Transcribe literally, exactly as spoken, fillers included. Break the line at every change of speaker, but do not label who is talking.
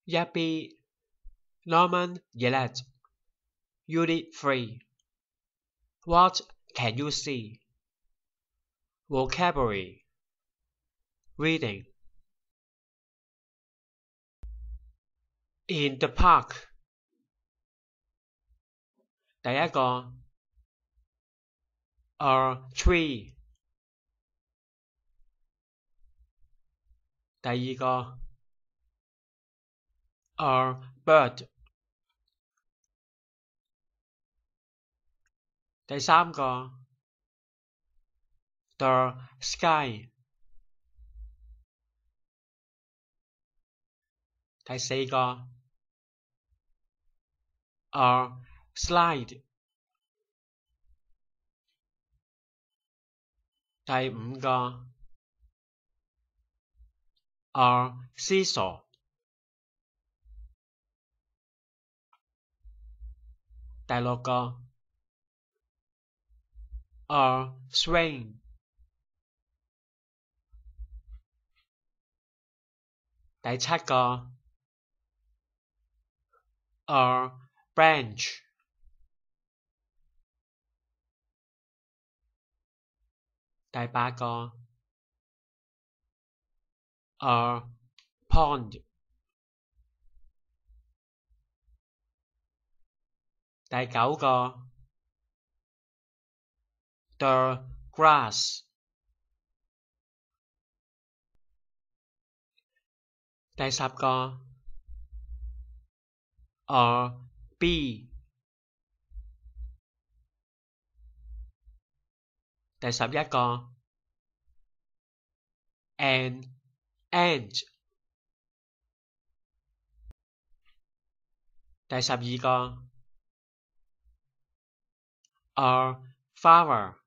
Yappy, Norman Gillette, Unit three. What can you see? Vocabulary. Reading. In the park. 第一個 a tree. 第二個 a bird. 第三個 the sky. 第四個 a slide. 第五個 a seesaw. 第六個 a swing. 第七個 a branch. 第八個 a pond. 第九個 the grass. 第十個 a bee. 第十一個 an ant. 第十二個 a flower.